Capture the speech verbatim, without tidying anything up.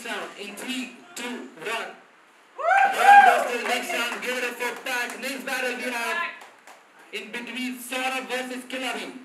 next round. In three, two, one. Round goes to the next round. Give it up for Pac. Next battle we have in between Saurabh versus Killavi.